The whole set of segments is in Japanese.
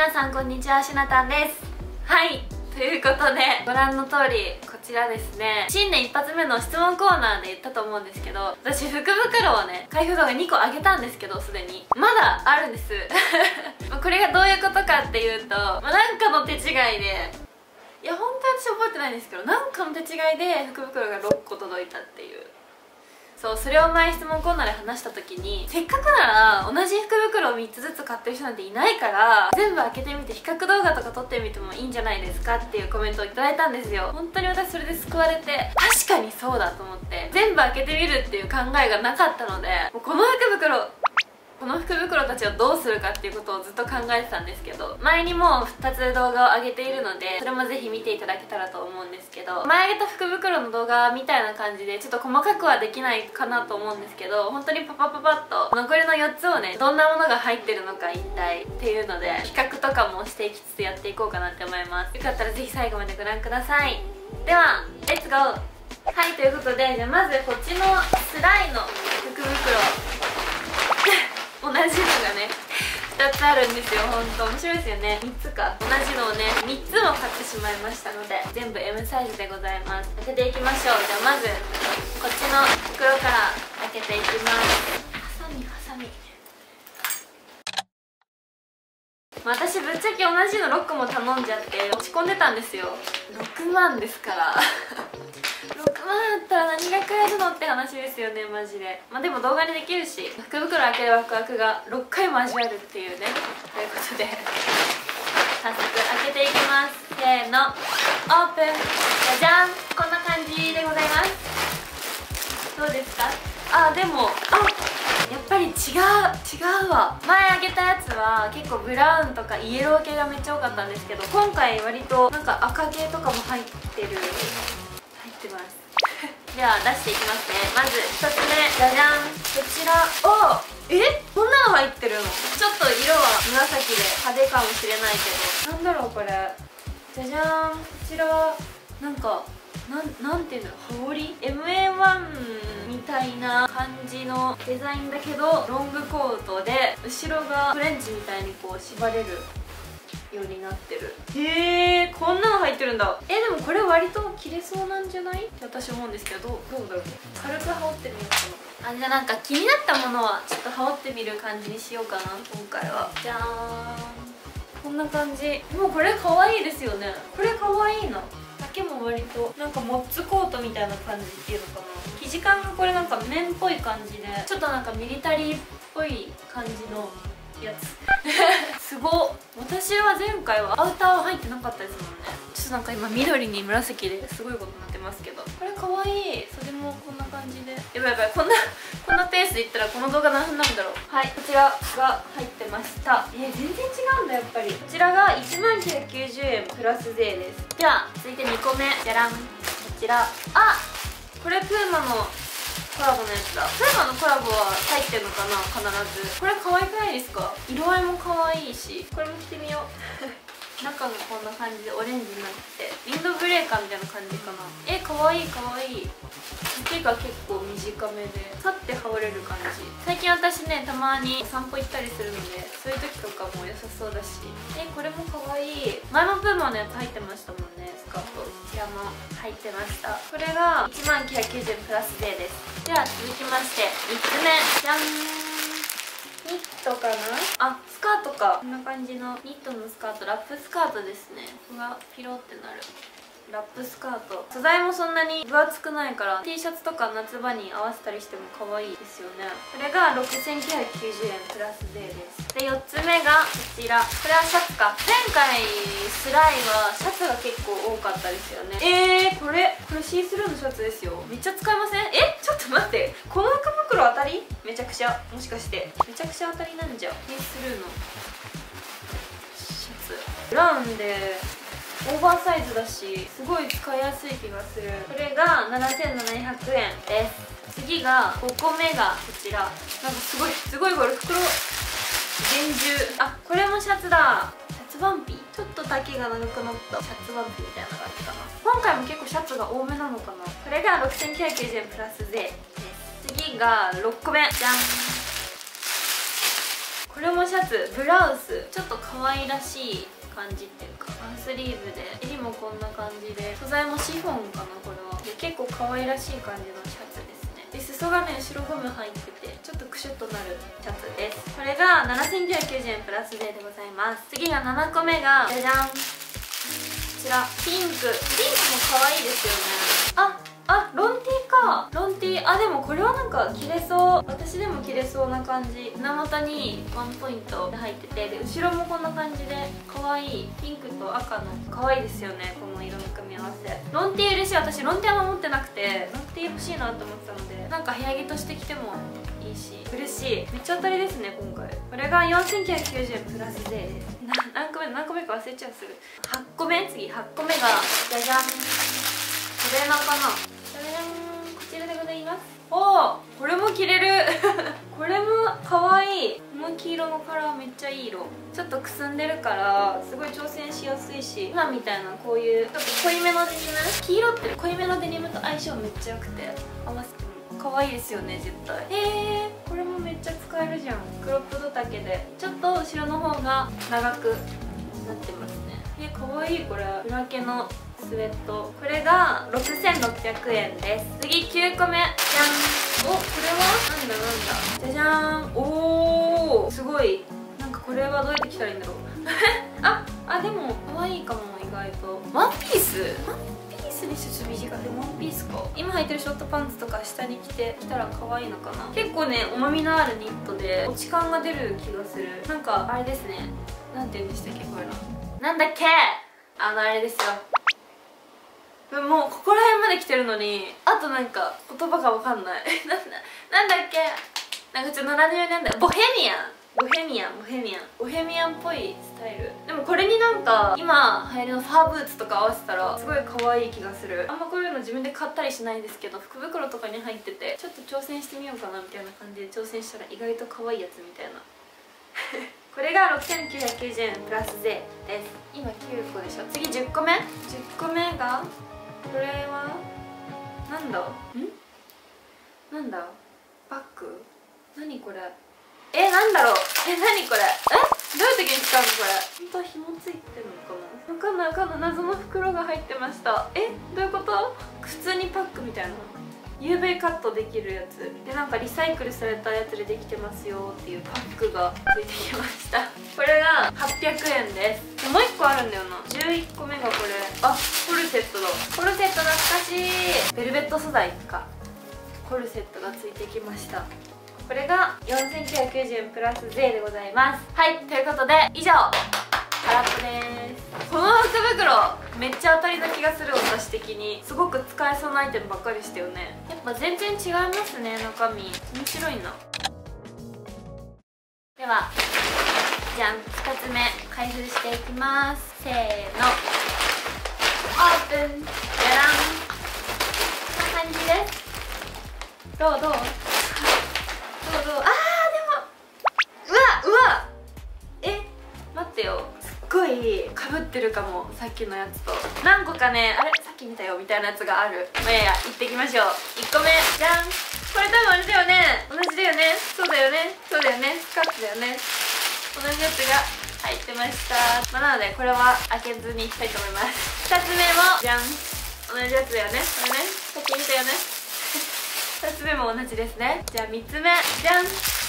皆さんこんにちは、しなたんです。はい、ということでご覧の通りこちらですね、新年一発目の質問コーナーで言ったと思うんですけど、私福袋をね、開封動画2個あげたんですけど、すでにまだあるんですこれがどういうことかっていうと、なんかの手違いで、いや本当に私覚えてないんですけど、なんかの手違いで福袋が6個届いたっていう。そう、それを前質問コーナーで話した時に、せっかくなら同じ福袋を3つずつ買ってる人なんていないから、全部開けてみて比較動画とか撮ってみてもいいんじゃないですかっていうコメントをいただいたんですよ。本当に私それで救われて、確かにそうだと思って、全部開けてみるっていう考えがなかったので、もうこの福袋たちをどうするかっていうことをずっと考えてたんですけど、前にも2つ動画を上げているので、それもぜひ見ていただけたらと思うんですけど、前上げた福袋の動画みたいな感じでちょっと細かくはできないかなと思うんですけど、本当にパパパパッと残りの4つをね、どんなものが入ってるのか一体っていうので比較とかもしていきつつやっていこうかなって思います。よかったらぜひ最後までご覧ください。ではレッツゴー。はい、ということで、じゃあまずこっちのスライの福袋同じのがね2つあるんですよ。ほんと面白いですよね。3つか、同じのをね3つも買ってしまいましたので、全部 M サイズでございます。開けていきましょう。じゃあまずこっちの袋から開けていきます。ハサミ私ぶっちゃけ同じの6個も頼んじゃって落ち込んでたんですよ。6万ですから6万あったら何が買えるのって話ですよね、マジで。まあでも動画にできるし、福袋開けるワクワクが6回も味わえるっていうね。ということで早速開けていきます。せーの、オープン。じゃじゃん、こんな感じでございます。どうですか？でもやっぱり違うわ。前あげたやつは結構ブラウンとかイエロー系がめっちゃ多かったんですけど、今回割となんか赤系とかも入ってますでは出していきますね。まず1つ目、じゃじゃん、こちら。こんなの入ってるの？ちょっと色は紫で派手かもしれないけど、なんだろうこれ。じゃじゃん、こちらはなんかなんていうの、羽織 MA1 みたいな感じのデザインだけどロングコートで、後ろがフレンチみたいにこう縛れるようになってる。こんなの入ってるんだ。でもこれ割と着れそうなんじゃないって私思うんですけど、どうだろう。軽く羽織ってみようかな。じゃあなんか気になったものはちょっと羽織ってみる感じにしようかな、今回は。じゃーん、こんな感じ。もうこれ可愛いですよね。これ可愛いな。丈も割となんかモッツコートみたいな感じっていうのかな。生地感がこれなんか綿っぽい感じで、ちょっとなんかミリタリーっぽい感じのやつすごっ。私は前回はアウターは入ってなかったですもんね。ちょっとなんか今緑に紫ですごいことになってますけど、これかわいい。袖もこんな感じで、やばいやばい、こんなペースでいったらこの動画何分なんだろう。はい、こちらが入ってました。全然違うんだやっぱり。こちらが1990円プラス税です。じゃあ続いて2個目、じゃらん。こちら、これプーマのコラボのやつだ。プーマのコラボは入ってるのかな、必ず。これ可愛くないですか？色合いも可愛いし、これも着てみよう中がこんな感じでオレンジになってて、ウィンドブレーカーみたいな感じかな。可愛い可愛い。手が結構短めでさって羽織れる感じ。最近私ね、たまに散歩行ったりするので、そういう時とかも良さそうだし。これも可愛い。前もプーマのやつ入ってましたもんね、スカート。こちらも入ってました。これが1990円プラス税です。では続きまして3つ目、じゃん。ニットかな。スカートか。こんな感じのニットのスカート、ラップスカートですね。ここがピロってなるラップスカート。素材もそんなに分厚くないから T シャツとか夏場に合わせたりしても可愛いですよね。これが6990円プラス税です。で4つ目がこちら。これはシャツか。前回スライはシャツが結構多かったですよね。これシースルーのシャツですよ。めっちゃ使いません？ちょっと待って、この福袋当たり？めちゃくちゃ、もしかしてめちゃくちゃ当たりなんじゃ。シースルーのシャツ、ブラウンでオーバーサイズだし、すごい使いやすい気がする。これが7700円です。次が5個目がこちら。なんかすごいこれ袋厳重。これもシャツだ。シャツワンピ。ちょっと丈が長くなったシャツワンピみたいな感じかな。今回も結構シャツが多めなのかな。これが6990円プラス税です。次が6個目、じゃん。 これもシャツ、ブラウス、ちょっと可愛らしい感じっていうか、ワンスリーブで襟もこんな感じで、素材もシフォンかな、これは。で結構可愛らしい感じのシャツですね。で裾がね、後ろゴム入っててちょっとクシュッとなるシャツです。これが7990円プラス税でございます。次が7個目がじゃじゃん、こちらピンクも可愛いですよね。ロンティーか、ロンティー。あ、でもこれはなんか着れそう、私でも着れそうな感じ。胸元にワンポイントで入ってて、で後ろもこんな感じで可愛いピンクと赤の可愛いですよね、この色の組み合わせ。ロンティー嬉しい。私ロンティーあんま持ってなくて、ロンティー欲しいなって思ってたので、なんか部屋着として着てもいいし嬉しい。めっちゃ当たりですね今回。これが4990円プラス税です。何個目か忘れちゃうすぐ。8個目、次8個目がじゃじゃん、トレーナーかな。こちらでございます。おお、これも着れるこれも可愛い。この黄色のカラーめっちゃいい色。ちょっとくすんでるからすごい挑戦しやすいし、今みたいなこういうちょっと濃いめのデニム、黄色って濃いめのデニムと相性めっちゃ良くて、合わせても可愛いですよね絶対。これもめっちゃ使えるじゃん。クロップド丈でちょっと後ろの方が長くなってますね。可愛い。これブラケのスウェット、これが6600円です。次9個目、じゃん。お、これはなんだじゃじゃーん。おー、すごい。なんかこれはどうやって着たらいいんだろうでも可愛いかも、意外と。ワンピースにシャツ短い。ワンピースか。今履いてるショートパンツとか下に着てきたら可愛いのかな。結構ね、重みのあるニットで落ち感が出る気がする。なんかあれですね、なんて言うんでしたっけ、これのなんだっけ、あれですよ。もうここら辺まで来てるのに、あとなんか言葉がわかんないなんだっけ、なんかちょっと70年代ボヘミアンっぽいスタイル。でもこれになんか今流行りのファーブーツとか合わせたらすごい可愛い気がする。あんまこういうの自分で買ったりしないんですけど、福袋とかに入っててちょっと挑戦してみようかなみたいな感じで挑戦したら意外と可愛いやつみたいなこれが6990円プラス税です。今9個でしょ。次10個目がこれはなんだバッグ、何これ、なんだろう、何これ、どういう時に使うのこれ。本当は紐ついてるのかな、わかんない謎の袋が入ってました。どういうこと。普通にパックみたいな、 UV カットできるやつで、なんかリサイクルされたやつでできてますよっていうパックがついてきました。これが800円です。でもう1個あるんだよな。11個目がこれ、コルセットだ。コルセット懐かしい。ベルベット素材か。コルセットがついてきました。これが4990円プラス税でございます。はい、ということで以上空っぽです。この福袋めっちゃ当たりな気がする。私的にすごく使えそうなアイテムばっかりしたよね。やっぱ全然違いますね、中身。面白いな。ではじゃん、2つ目開封していきます。せーの、オープン。じゃらん、こんな感じです。どうでもうわ待ってよ、すっごいかぶってるかも、さっきのやつと。何個かね、さっき見たよみたいなやつがある。まあいやいや、行ってきましょう。1個目じゃん。これ多分あれだよね、同じだよね。そうだよね、スカートだよね。同じやつが入ってました。なのでこれは開けずにいきたいと思います。2つ目もじゃん、同じやつだよね。これね、さっき見たよね2つ目も同じですね。じゃあ3つ目じゃん。はい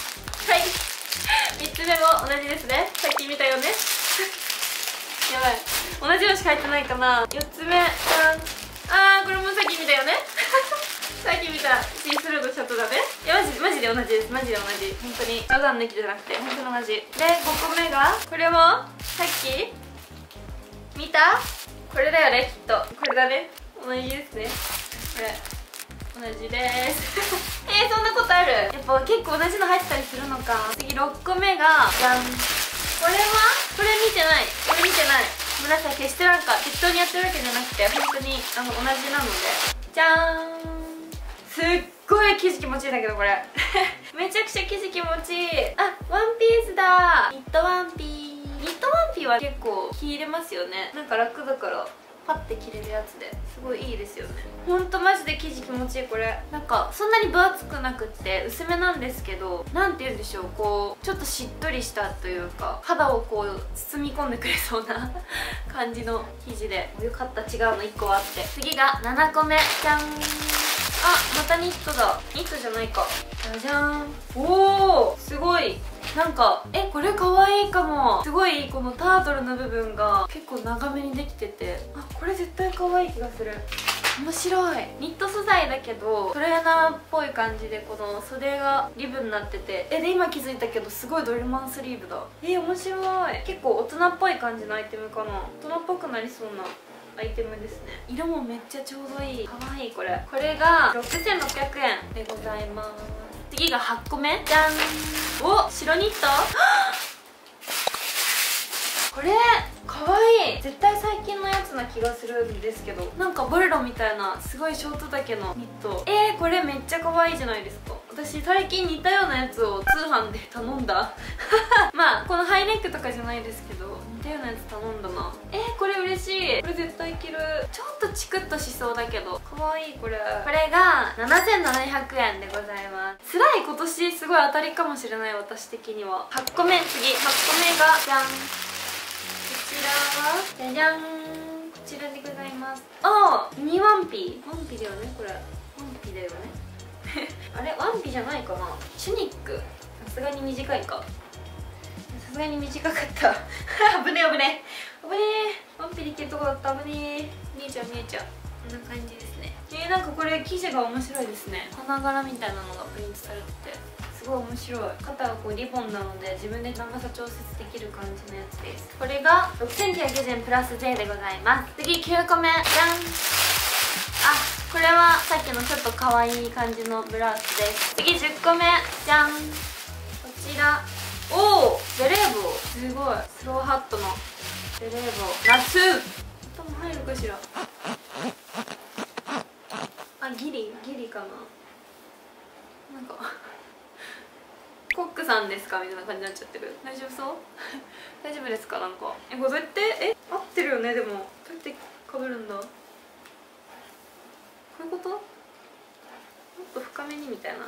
、3つ目も同じですね。さっき見たよねやばい、同じのしか入ってないかな。4つ目じゃん。これもさっき見たよねさっき見たシースルーのシャツだね。いやマジで同じです。マジで同じ。本当に冗談抜きじゃなくて本当に同じで、5個目がこれもさっき見たこれだよね、きっとこれだね。同じですね、これ同じですそんなことある。やっぱ結構同じの入ってたりするのか。次6個目がじゃん。これ見てない。ごめんなさい、決してなんか適当にやってるわけじゃなくて、本当に同じなので。じゃーん。すっごい生地気持ちいいんだけどこれめちゃくちゃ生地気持ちいい。ワンピースだ。ニットワンピーは結構着入れますよね。なんか楽だからパッて着れるやつですごいいいですよね。ほんとマジで生地気持ちいい。これなんかそんなに分厚くなくって薄めなんですけど、なんて言うんでしょう、こうちょっとしっとりしたというか肌をこう包み込んでくれそうな感じの生地で、よかった、違うの1個あって。次が7個目、じゃん。あ、またニットだ。ニットじゃないか。じゃじゃん。おお、すごい。なんかこれかわいいかも。すごいこのタートルの部分が結構長めにできてて、あ、これ絶対かわいい気がする。面白い。ニット素材だけどトレーナーっぽい感じで、この袖がリブになってて、で今気づいたけどすごいドリルマンスリーブだ。面白い。結構大人っぽい感じのアイテムかな。大人っぽくなりそうなアイテムですね。色もめっちゃちょうどいい。かわいい。これが6600円でございます。次が8個目、じゃん。お、白ニットこれかわいい。絶対最近のやつな気がするんですけど、なんかボレロみたいなすごいショート丈のニット。これめっちゃかわいいじゃないですか。私最近似たようなやつを通販で頼んだまあこのハイネックとかじゃないですけど、似たようなやつ頼んだな。これ嬉しい。これ絶対着る。ちょっとチクッとしそうだけどかわいい。これが7700円でございます。つらい。今年すごい当たりかもしれない、私的には。8個目、次8個目がじゃん。こちらはじゃじゃん。こちらでございます。ミニワンピだよね。これワンピだよねあれワンピじゃないかな。チュニック。さすがに短いか。さすがに短かった危ねえ。ワンピでいけるとこだった。危ねえ。見えちゃう。こんな感じですね。なんかこれ生地が面白いですね。花柄みたいなのがプリントされててすごい面白い。肩がこうリボンなので自分で長さ調節できる感じのやつです。これが6990円プラス税でございます。次9個目、じゃん。これはさっきのちょっと可愛い感じのブラウスです。次10個目、じゃん。こちら、ベレー帽。すごい。スローハットのベレー帽。夏頭入るかしら。ギリかな。なんかコックさんですかみたいな感じになっちゃってる。大丈夫そう大丈夫ですか。なんかこれどうやって合ってるよね。でもどうやってかぶるんだ。こういうこと。もっと深めにみたいな。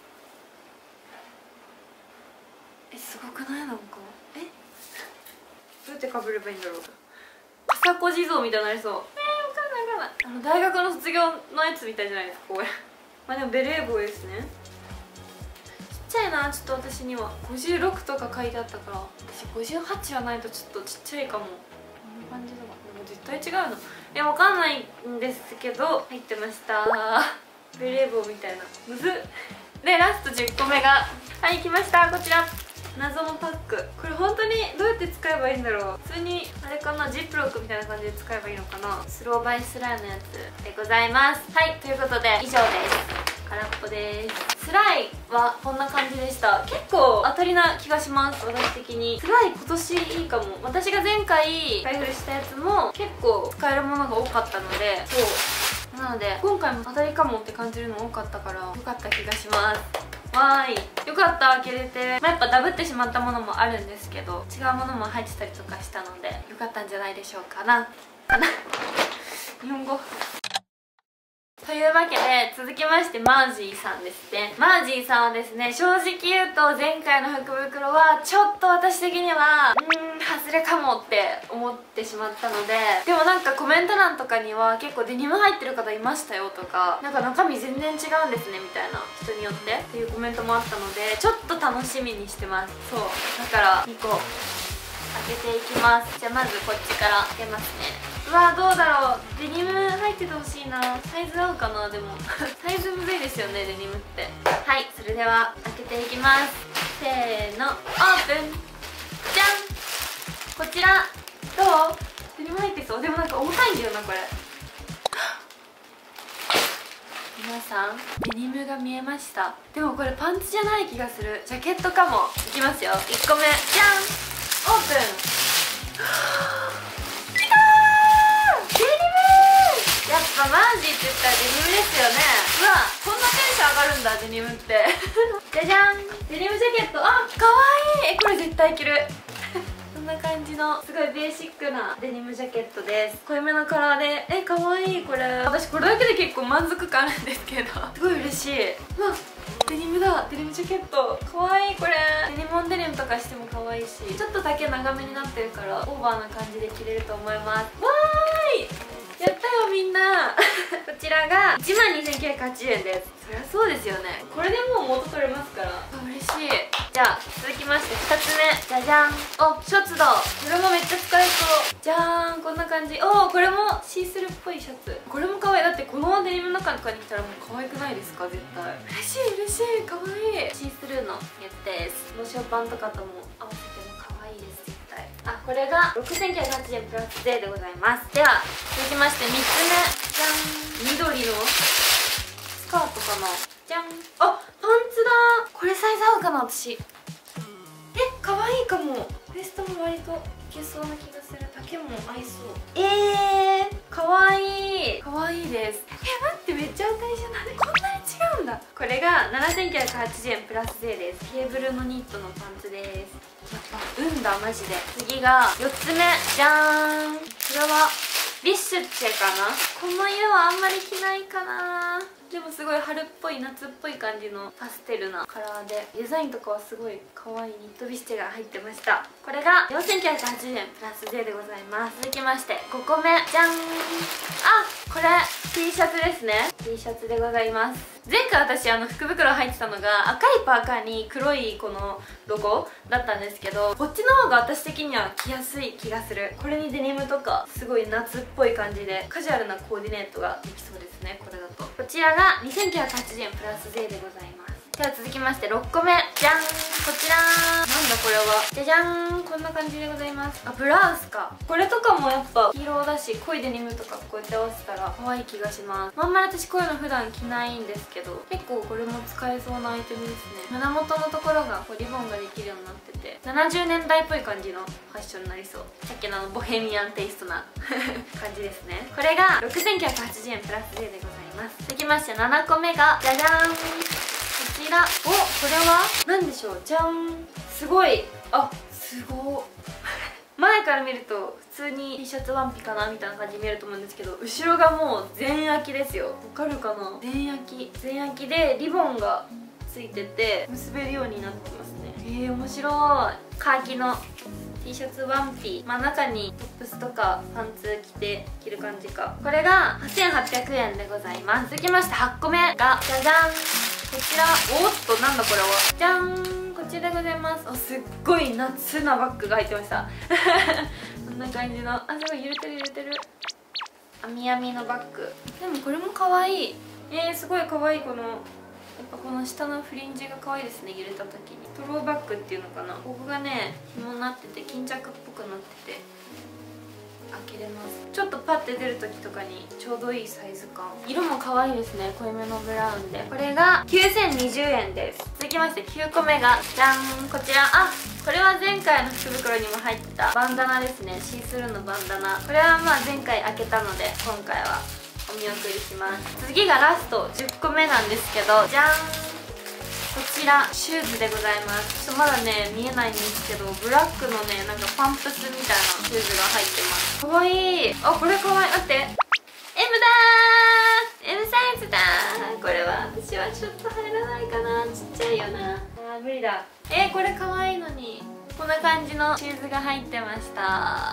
すごくない。なんかどうやってかぶればいいんだろう。笠子地蔵みたいになりそう。わかんない。大学の卒業のやつみたいじゃないですかこれでもベレー帽ですね。ちっちゃいな。ちょっと私には56とか書いてあったから、私58はないとちょっとちっちゃいかも。こんな感じだわ。でも絶対違うの。わかんないんですけど入ってましたベレー帽みたいな。むずっ。でラスト10個目が来ました。こちら謎のパック。これ本当にどうやって使えばいいんだろう。普通にあれかな、ジップロックみたいな感じで使えばいいのかな。スローバイスライのやつでございます。はい、ということで以上です。空っぽです。スライはこんな感じでした。結構当たりな気がします、私的に。スライ今年いいかも。私が前回開封したやつも結構使えるものが多かったので、そうなので今回も当たりかもって感じるの多かったからよかった気がします。わーい、よかった、開けれて。やっぱダブってしまったものもあるんですけど、違うものも入ってたりとかしたのでよかったんじゃないでしょうかな日本語というわけで続きましてマージーさんですね。マージーさんはですね、正直言うと前回の福袋はちょっと私的には外れかもって思ってしまったので、でもなんかコメント欄とかには結構デニム入ってる方いましたよとか、なんか中身全然違うんですねみたいな、人によってっていうコメントもあったのでちょっと楽しみにしてます。そうだから2個開けていきます。じゃあまずこっちから開けますね。うわー、どうだろう。デニム入っててほしいな。サイズ合うかな。でもサイズむずいですよね、デニムって。はい、それでは開けていきます。せーの、オープン。じゃん。こちらどう？デニム入ってそう。でもなんか重たいんだよなこれ。皆さんデニムが見えました。でもこれパンツじゃない気がする。ジャケットかも。いきますよ。1個目、じゃん。オープン。やっぱマージーって言ったらデニムですよね。うわ、こんなテンション上がるんだデニムってじゃじゃん、デニムジャケット。あ、かわいい。これ絶対着るこんんな感じのすごいベーシックなデニムジャケットです。濃いめのカラーでかわいい。これ私これだけで結構満足感あるんですけどすごい嬉しい。うわデニムだ。デニムジャケットかわいい。これデニムオンデニムとかしてもかわいいし、ちょっとだけ長めになってるからオーバーな感じで着れると思います。わーいやったよみんなこちらが 12,980 円です。そりゃそうですよね。これでもう元取れますから嬉しい。じゃあ続きまして2つ目、じゃじゃん。おシャツだ。これもめっちゃ使えそう。じゃーんこんな感じ。おこれもシースルーっぽいシャツ。これも可愛い。だってこのデニムの中とかに着たらもう可愛くないですか。絶対嬉しい嬉しい。可愛いシースルーのやつです。ロションパンとかとも合わせても可愛いです。あ、これが 6,980 円プラス税でございます。では続きまして3つ目、じゃん。緑のスカートかな。じゃん。あ、パンツだ。これサイズ合うかな私。可愛いかも。ウエストも割といけそうな気がする。丈も合いそう。可愛い可愛いです。待ってめっちゃ当たりじゃない。こんなに違うんだ。これが 7,980 円プラス税です。ケーブルのニットのパンツです。やっぱ運だマジで。次が4つ目、じゃーん。これはビッシュチェかな。この色はあんまり着ないかな。でもすごい春っぽい夏っぽい感じのパステルなカラーで、デザインとかはすごい可愛いニットビッシュチェが入ってました。これが 4,980 円プラス税でございます。続きまして5個目、じゃん。あ、これ T シャツですね。 T シャツでございます。前回私福袋入ってたのが赤いパーカーに黒いこのロゴだったんですけど、こっちの方が私的には着やすい気がする。これにデニムとかすごい夏っぽい感じでカジュアルなコーディネートができそうですね。これだとこちらが 2,980 円プラス税でございます。では続きまして6個目、じゃん。こちらなんだこれは。じゃじゃん。こんな感じでございます。あ、ブラウスか。これとかもやっぱ黄色だし、濃いデニムとかこうやって合わせたら可愛い気がします。あんまり私こういうの普段着ないんですけど、結構これも使えそうなアイテムですね。胸元のところがこうリボンができるようになってて、70年代っぽい感じのファッションになりそう。さっきのボヘミアンテイストな感じですね。これが 6,980 円プラス税でございます。続きまして7個目がじゃじゃーん。こちら、これは何でしょう。じゃん。すごい。あ、すご前から見ると普通に T シャツワンピかなみたいな感じに見えると思うんですけど、後ろがもう全焼きですよ。わかるかな。全焼きでリボンがついてて結べるようになってますね。面白い。カーキの T シャツワンピ、中にトップスとかパンツ着る感じか。これが 8,800 円でございます。続きまして8個目がじゃじゃん。こちら、おっとなんだこれは。じゃん。こちらでございます。すっごい夏なバッグが入ってましたこんな感じの、すごい揺れてる編みのバッグ。でもこれも可愛い。すごい可愛い。やっぱこの下のフリンジが可愛いですね。揺れた時にトローバッグっていうのかな。ここがね紐になってて巾着っぽくなってて開けれます。ちょっとパッて出る時とかにちょうどいいサイズ感。色も可愛いですね。濃いめのブラウンで、これが 9,020 円です。続きまして9個目がじゃん。こちら、これは前回の福袋にも入ってたバンダナですね。シースルーのバンダナ。これは前回開けたので今回はお見送りします。次がラスト10個目なんですけど、じゃん。こちらシューズでございます。まだね見えないんですけど、ブラックのねなんかパンプスみたいなシューズが入ってます。かわいい。これかわいい。待って、 M だー。 M サイズだー。これは私はちょっと入らないかな。ちっちゃいよな。無理だ。これかわいいのに。こんな感じのシューズが入ってました。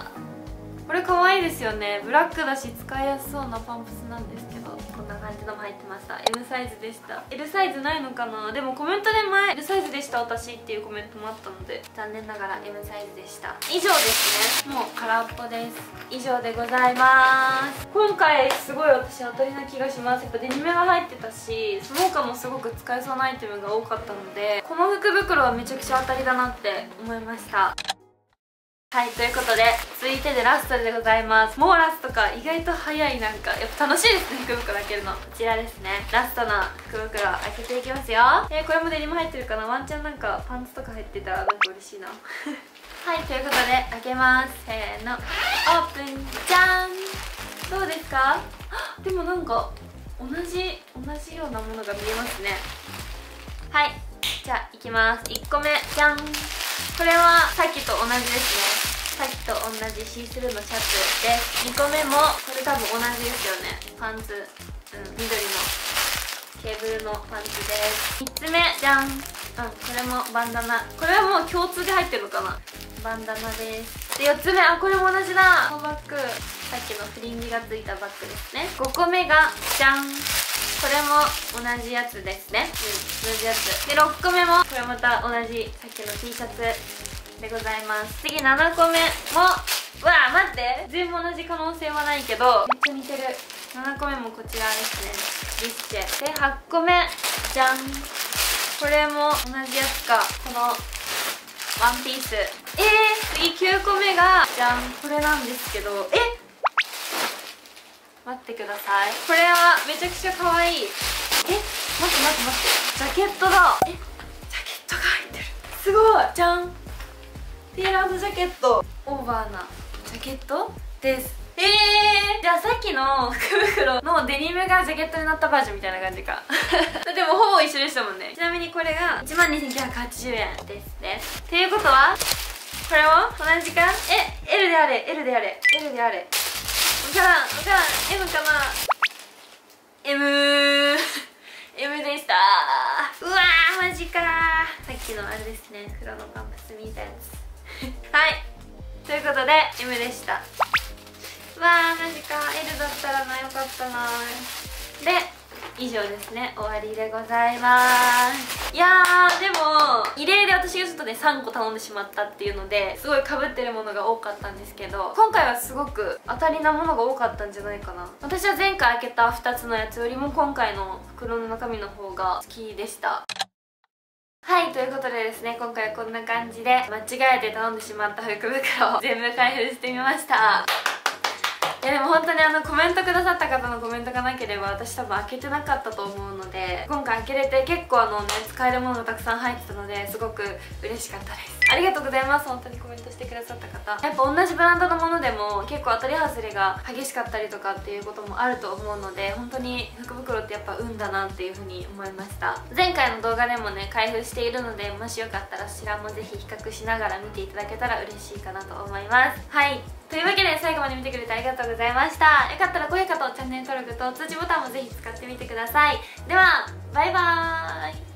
これ可愛いですよね。ブラックだし使いやすそうなパンプスなんですけど、こんな感じのも入ってました。 M サイズでした。 L サイズないのかな。でもコメントで前 L サイズでした私っていうコメントもあったので、残念ながら M サイズでした。以上ですね。もう空っぽです。以上でございます。今回すごい私当たりな気がします。やっぱデニムが入ってたし、その他もすごく使えそうなアイテムが多かったので、この福袋はめちゃくちゃ当たりだなって思いました。はい、ということで続いてでラストでございます。もうラストか。意外と早い。やっぱ楽しいですね、福袋開けるの。こちらですね。ラストの福袋開けていきますよ。これもデニム入ってるかな。ワンチャンなんかパンツとか入ってたらなんか嬉しいなはい、ということで開けます。せーの、オープン。じゃーん。どうですか。でもなんか同じようなものが見えますね。はい、じゃあいきます。1個目、じゃん。これはさっきと同じですね。 さっきと同じシースルーのシャツです。2個目もこれ多分同じですよね。パンツ、緑のケーブルのパンツです。3つ目じゃん、これもバンダナ。これはもう共通で入ってるのかな。バンダナです。で4つ目、これも同じだ。このバッグ、さっきのフリンジがついたバッグですね。5個目がじゃん、これも同じやつですね。同じやつで、6個目もこれまた同じさっきの T シャツでございます。次7個目も、うわ待って、全部同じ可能性はないけどめっちゃ似てる。7個目もこちらですね、リッチェで、8個目じゃん、これも同じやつか。このワンピース。次9個目がじゃん、これなんですけど、待ってください、これはめちゃくちゃ可愛い。待ってジャケットだ。ジャケットが入ってる、すごい。じゃん、テーラードジャケット、オーバーなジャケットです。じゃあさっきの福袋のデニムがジャケットになったバージョンみたいな感じかでもほぼ一緒でしたもんね。ちなみにこれが 12,980 円ですね。っていうことはこれも同じか。L であれ、 L であれ、 L であれ、分からん M かな。 M でした。うわーマジかー。さっきのあれですね、黒のパンプス見たやつはいということで M でした。うわーマジか、 L だったらな、よかったな。で以上ですね、終わりでございます。いやーでも異例で私がちょっとね3個頼んでしまったっていうのですごい被ってるものが多かったんですけど、今回はすごく当たりなものが多かったんじゃないかな。私は前回開けた2つのやつよりも今回の袋の中身の方が好きでした。はい、ということでですね、今回はこんな感じで間違えて頼んでしまった福袋を全部開封してみました。いやでも本当にコメントくださった方のコメントがなければ私多分開けてなかったと思うので、今回開けれて結構使えるものがたくさん入ってたのですごく嬉しかったです。ありがとうございます。本当にコメントしてくださった方、やっぱ同じブランドのものでも結構当たり外れが激しかったりとかっていうこともあると思うので、本当に福袋ってやっぱ運だなっていう風に思いました。前回の動画でもね開封しているので、もしよかったらそちらもぜひ比較しながら見ていただけたら嬉しいかなと思います。はい、というわけで最後まで見てくれてありがとうございました。よかったら高評価とチャンネル登録と通知ボタンもぜひ使ってみてください。ではバイバーイ。